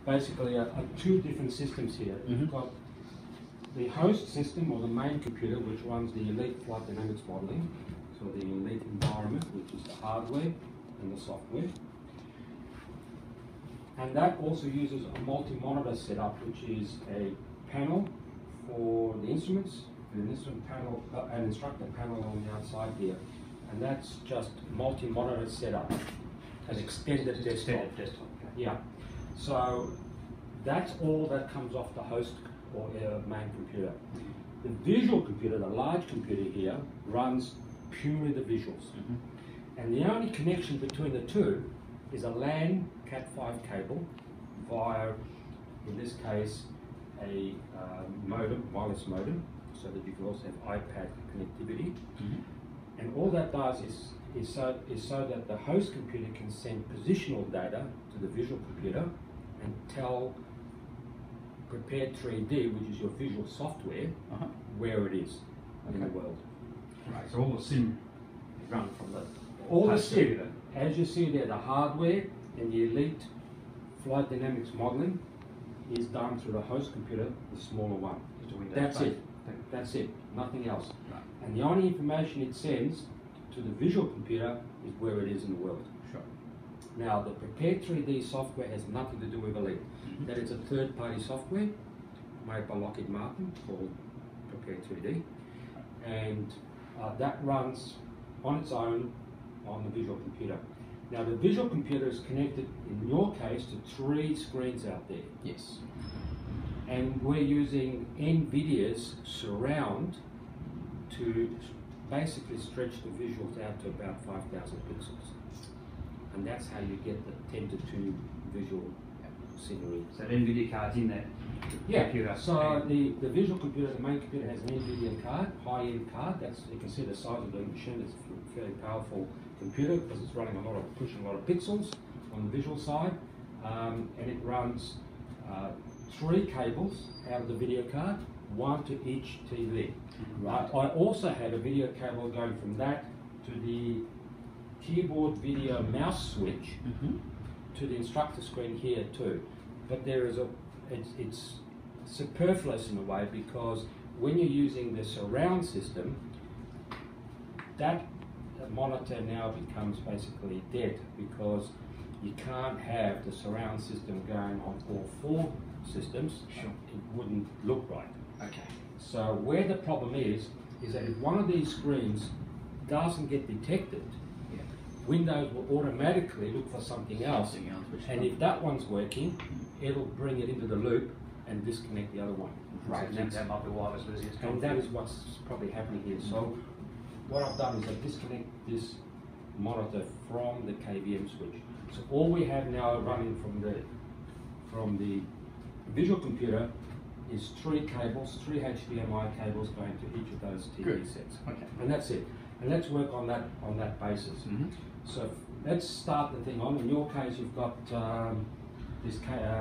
basically two different systems here. You've got the host system, or the main computer, which runs the Elite Flight Dynamics modeling, so the Elite environment, which is the hardware and the software. And that also uses a multi-monitor setup, which is a panel for the instruments, an instrument panel, an instructor panel on the outside here. And that's just multi-monitor setup, an extended desktop. Yeah. So that's all that comes off the host or main computer. The visual computer, the large computer here, runs purely the visuals. And the only connection between the two is a LAN Cat5 cable via, in this case, a modem, wireless modem, so that you can also have iPad connectivity. And all that does is so that the host computer can send positional data to the visual computer and tell Prepared 3D, which is your visual software, where it is in the world. Right, so all the sim is run from the all the sim, as you see there, the hardware and the Elite Flight Dynamics modeling is done through the host computer, the smaller one. That's it. That's it. Nothing else. Right. And the only information it sends to the visual computer is where it is in the world. Sure. Now, the Prepared 3D software has nothing to do with Elite. That is a third-party software made by Lockheed Martin called Prepared 3D, and that runs on its own on the visual computer. Now, the visual computer is connected, in your case, to 3 screens out there. Yes. And we're using NVIDIA's surround to basically stretch the visuals out to about 5,000 pixels. And that's how you get the 10:2 visual scenery. So the NVIDIA card's in that computer. So the visual computer, the main computer, has an NVIDIA card, high-end card. That's, you can see the size of the machine. It's a fairly powerful computer because it's running pushing a lot of pixels on the visual side, and it runs 3 cables out of the video card, 1 to each TV. I also have a video cable going from that to the keyboard video mouse switch to the instructor screen here too. But there is it's superfluous in a way, because when you're using the surround system, that monitor now becomes basically dead, because you can't have the surround system going on all 4 systems. Sure. It wouldn't look right. Okay. So where the problem is that if one of these screens doesn't get detected, Windows will automatically look for something else. And if that one's working, it'll bring it into the loop and disconnect the other one. Right, and that might be wireless. And that is what's probably happening here. So what I've done is I've disconnected this monitor from the KVM switch. So all we have now running from the visual computer is 3 cables, 3 HDMI cables going to each of those TV sets. Okay. And that's it. And let's work on that basis. So let's start the thing on. In your case, you've got this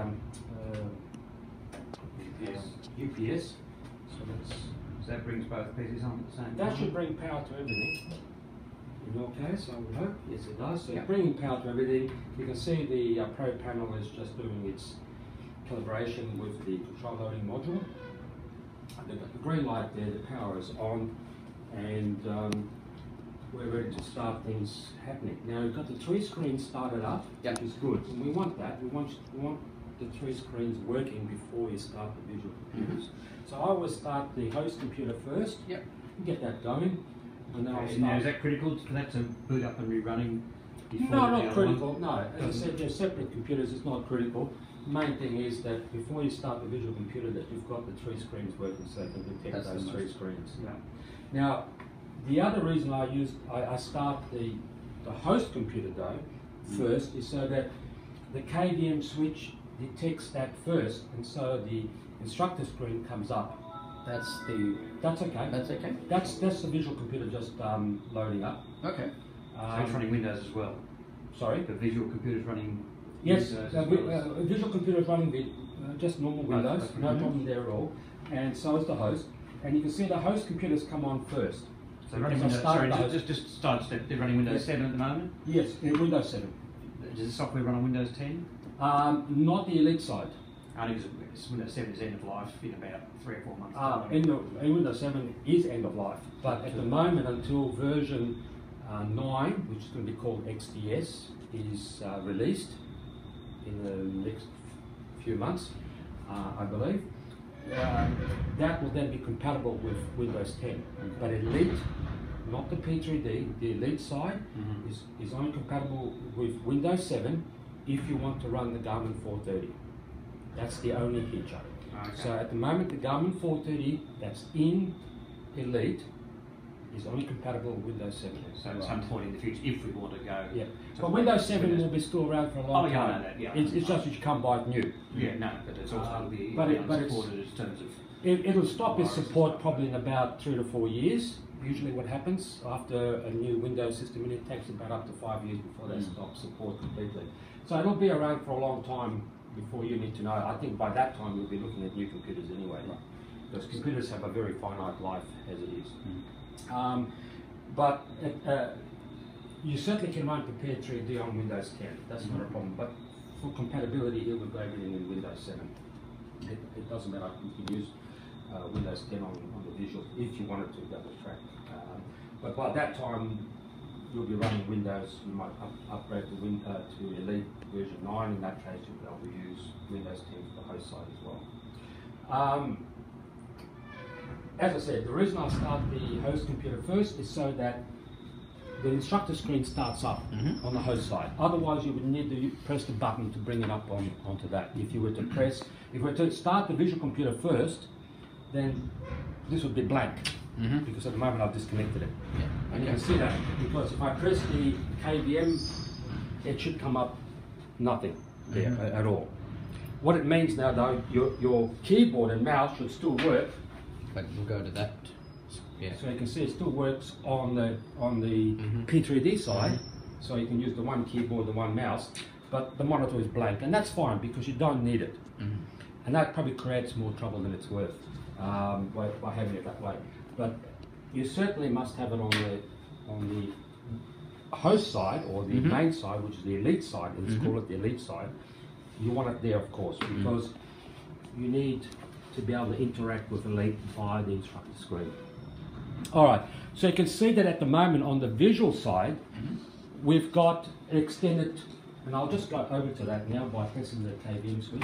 UPS. So that brings both PCs on at the same time? That should bring power to everything. In your case, I would hope. Yes, it does. So bringing power to everything. You can see the Pro panel is just doing its calibration with the control loading module. The green light there, the power is on, and we're ready to start things happening. Now we've got the 3 screens started up, which is good, and we want that. We want the 3 screens working before you start the visual computers. So I always start the host computer first. Get that going, and then I'll start. Now, is that critical for that to boot up and be running? No, not critical. No, as I said, they're separate computers. It's not critical. The main thing is that before you start the visual computer, that you've got the 3 screens working, so they can detect those 3 screens. Now, the other reason I start the host computer though first is so that the KVM switch detects that first, and so the instructor screen comes up. That's okay. That's okay. That's the visual computer just loading up. Okay. So it's running Windows as well. Sorry. The visual computer's running. Yes, Windows visual computer is running just normal Windows, no problem there at all, and so is the host. And you can see the host computers come on first. So running Windows, sorry, just start step. They're running Windows 7 at the moment? Yes, in Windows 7. Does the software run on Windows 10? Not the Elite side. Only because Windows 7 is end of life in about 3 or 4 months. Windows 7 is end of life, but at the moment, until version 9, which is going to be called XDS, is released in the next few months, I believe, that will then be compatible with Windows 10. But Elite, not the P3D, the Elite side is only compatible with Windows 7 if you want to run the Garmin 430. That's the only feature. Okay. So at the moment, the Garmin 430 that's in Elite is only compatible with Windows 7. So at some point in the future, if we want to go... Yeah, but Windows 7 will be still around for a long time. I know that, yeah. It's just that you can't buy it new. Yeah, no, but it's also going to be but it's- supported in terms of... It'll stop its support probably in about 3 to 4 years. Usually what happens after a new Windows system, and it takes about up to 5 years before they stop support completely. So it'll be around for a long time before you need to know. I think by that time you'll be looking at new computers anyway, because computers have a very finite life as it is. But you certainly can run Prepared 3D on Windows 10. That's not a problem. But for compatibility, it will go everything in Windows 7. It doesn't matter. You can use Windows 10 on the visual if you wanted to double track. But by that time, you'll be running Windows. You might upgrade to Elite version 9. In that case, you'll be able to use Windows 10 for the host side as well. As I said, the reason I start the host computer first is so that the instructor screen starts up on the host side. Otherwise, you would need to press the button to bring it up onto that. If you were to start the visual computer first, then this would be blank, because at the moment I've disconnected it. And you can see that, because if I press the KVM, it should come up nothing there at all. What it means now though, your keyboard and mouse should still work. But we'll go to that. Yeah. So you can see it still works on the P3D side, so you can use the one keyboard, the one mouse, but the monitor is blank, and that's fine because you don't need it. And that probably creates more trouble than it's worth by having it that way. But you certainly must have it on the host side or the main side, which is the Elite side. Let's call it the Elite side. You want it there, of course, because you need to be able to interact with Elite via the instructor screen. All right, so you can see that at the moment on the visual side, we've got extended, and I'll just go over to that now by pressing the KVM switch.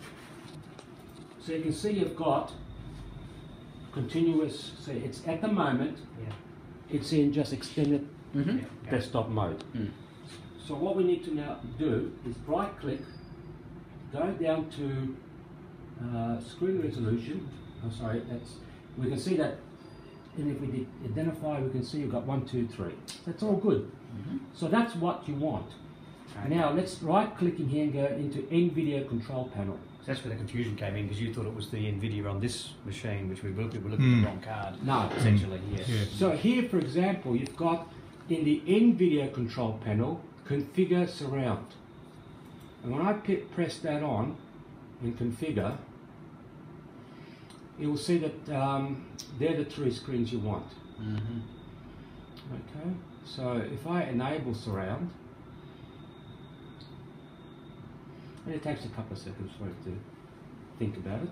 So you can see you've got continuous, so it's at the moment, it's in just extended desktop mode. So what we need to now do is right click, go down to screen resolution. Oh, sorry, we can see that, and if we identify, we can see you've got 1, 2, 3. That's all good. So that's what you want. Now let's right click in here and go into NVIDIA control panel. So that's where the confusion came in, because you thought it was the NVIDIA on this machine, which we were looking at the wrong card. No. Essentially, So here, for example, you've got in the NVIDIA control panel, configure surround. And when I press that on and configure, you will see that they're the 3 screens you want. Okay, so if I enable surround, and it takes a couple of seconds for it to think about it.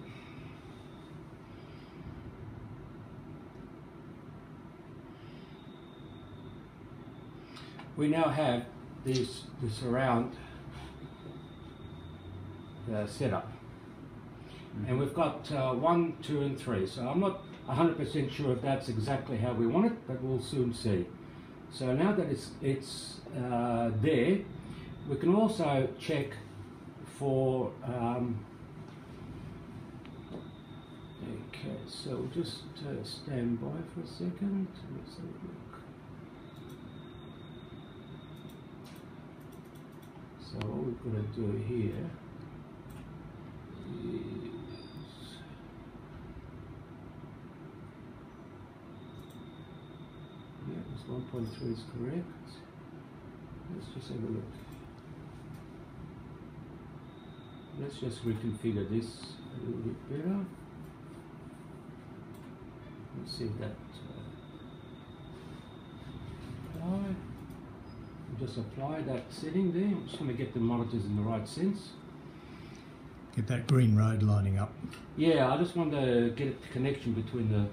We now have the surround setup. And we've got 1, 2 and 3. So I'm not 100% sure if that's exactly how we want it, but we'll soon see. So now that it's there, we can also check for, okay, so we'll just stand by for a second. Let's have a look. So what we've got to do here is, yeah, this 1.3 is correct. Let's just have a look. Let's just reconfigure this a little bit better. Let's see if that apply. Just apply that setting there. I'm just going to get the monitors in the right sense. Get that green road lining up. Yeah, I just want to get the connection between the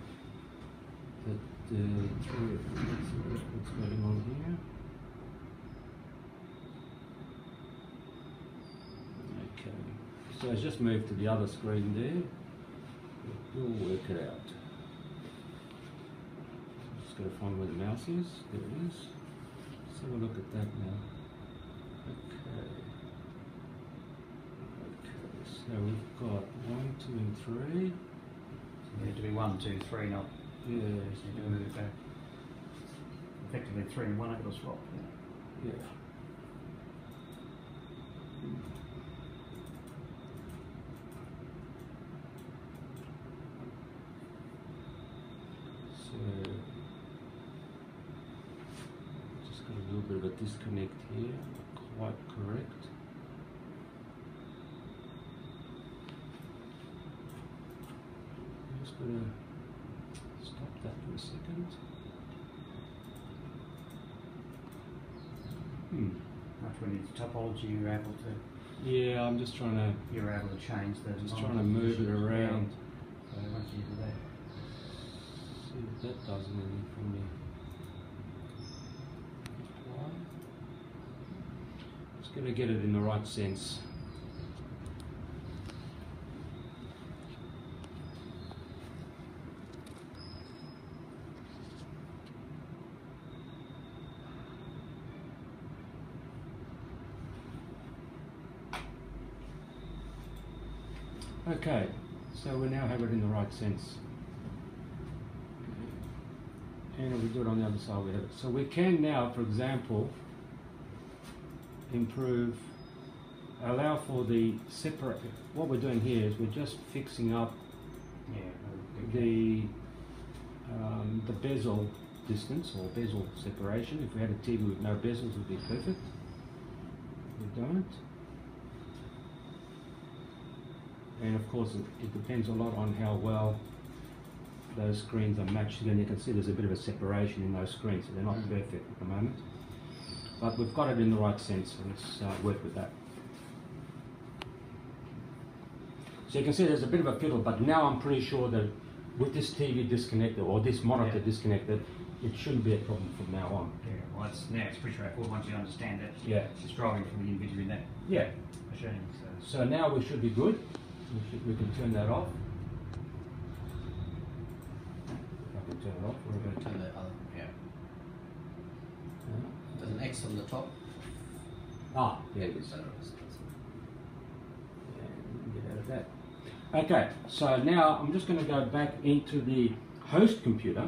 three. What's going on here? Okay, so it's just moved to the other screen there. We'll work it out. Just got to find where the mouse is. There it is. Let's have a look at that now. Okay. Okay, so we've got 1, 2, and 3. So it need to be 1, 2, 3, not. Yeah, So you can move it back. Effectively 3 and 1 over the swap. yeah. So, just got a little bit of a disconnect here, not quite correct. I'm just going to stop that for a second. That's when it's topology you're able to Yeah, I'm just trying to change the just trying to move it around. So once you do that. See if that does anything for me. Apply. Just going to get it in the right sense. Okay, so we now have it in the right sense. And if we do it on the other side, we have it. So we can now, for example, allow for the separate. What we're doing here is we're just fixing up the bezel distance or bezel separation. If we had a TV with no bezels, it would be perfect. We don't. And of course, it depends a lot on how well those screens are matched. Then you can see there's a bit of a separation in those screens, so they're not perfect at the moment. But we've got it in the right sense, and let's work with that. So you can see there's a bit of a fiddle, but now I'm pretty sure that with this TV disconnected or this monitor disconnected, it shouldn't be a problem from now on. Yeah, well, it's pretty straightforward once you understand that. Yeah. It's driving from the NVIDIA in that Yeah. machine. So now we should be good. We can turn that off. I can turn it off. We're going to Turn the other, yeah. There's an X on the top. There it is. So And get out of that. Okay, so now I'm just going to go back into the host computer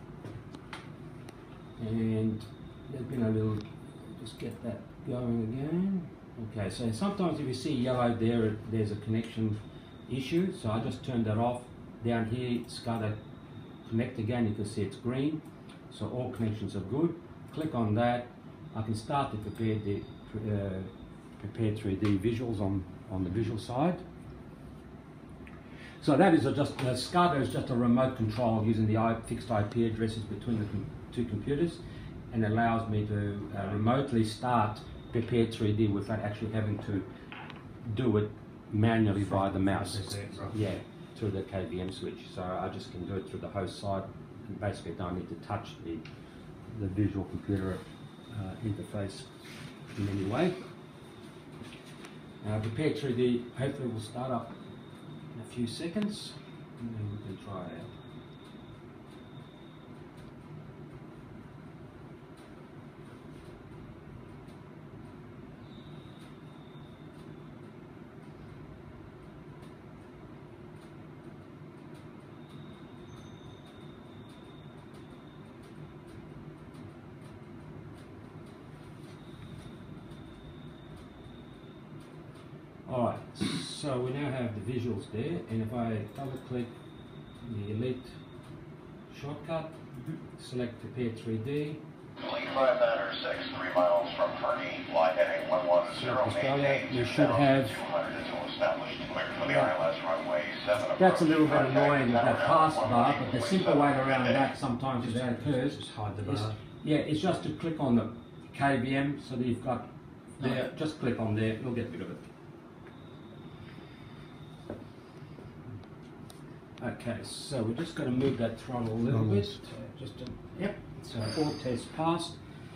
and there's been a little, just get that going again. Okay, so sometimes if you see yellow there, there's a connection issue, so I just turned that off. Down here, SCADA connect again, you can see it's green, so all connections are good. Click on that. I can start to prepare the prepare 3D visuals on the visual side. So that is just, SCADA is just a remote control using the fixed IP addresses between the two computers, and allows me to remotely start Prepare 3D without actually having to do it manually via the mouse. Yeah, through the KVM switch. So I just can do it through the host side. And basically don't need to touch the visual computer interface in any way. Prepare 3D hopefully will start up in a few seconds, and then we can try it out. Alright, so we now have the visuals there, and if I double click the Elite shortcut, select Prepare 3D, Fleet 5906, 3 miles from Fernie, fly heading 110, select Australia, maintain you should have, 200 until established, cleared for the ILS runway 7. that's a little bit approach, annoying with that contact pass tower, bar, but the simple way around heading. that sometimes if that occurs, Just hide the is, bar. yeah, it's just to click on the KVM so that you've got there, just click on there, you'll get rid of it. Okay, so we're just going to move that throttle a little bit. Just to, yep. So all tests passed,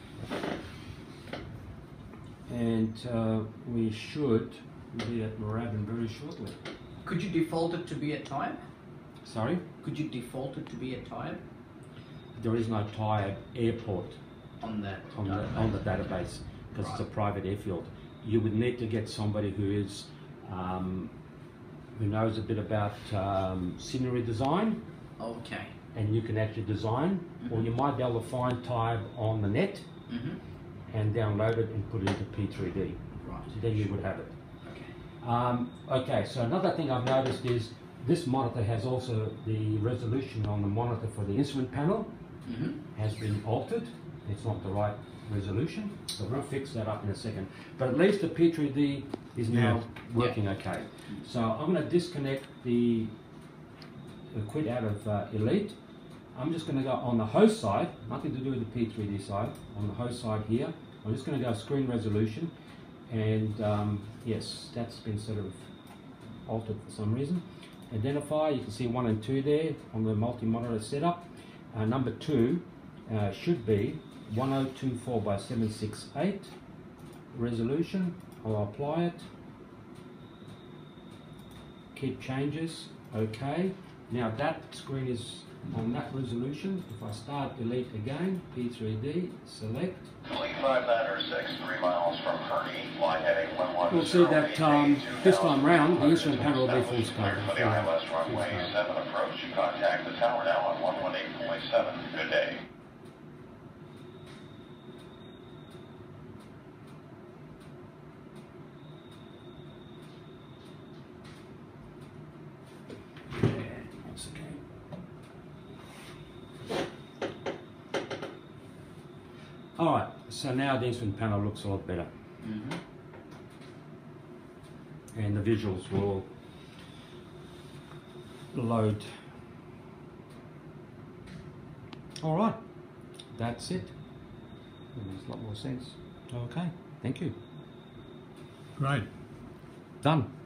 and we should be at Moorabbin very shortly. Could you default it to be a Tyab? Sorry, Could you default it to be a Tyab there is no Tyab airport on that on the database because it's a Right. private airfield. You would need to get somebody who is who knows a bit about scenery design, Okay. and you can actually design, or you might be able to find Tyab on the net Mm-hmm. and download it and put it into P3D. Right. So then you would have it. Okay. Okay, so another thing I've noticed is this monitor has also the resolution on the monitor for the instrument panel Mm-hmm. has been altered. It's not the right resolution, so we'll fix that up in a second. But at least the P3D is now working okay. So I'm going to disconnect the quit out of Elite. I'm just going to go on the host side, nothing to do with the P3D side, on the host side here. I'm just going to go screen resolution, and yes, that's been sort of altered for some reason. Identifier, you can see 1 and 2 there on the multi-monitor setup. Number 2 should be 1024 by 768 resolution. I'll apply it. Keep changes. Okay. Now that screen is on that resolution. If I start Elite again, P3D, select. Fleet 596, 3 miles from Kearney, line heading 110. We'll see that this time round the instrument panel will be full Cleared scale. for the ILS runway 7 approach. Contact the tower now on 118.7. Good day. Once again. Alright, so now the instrument panel looks a lot better. Mm-hmm. And the visuals will load. Alright, that's it. Makes a lot more sense. Okay, thank you. Great. Done.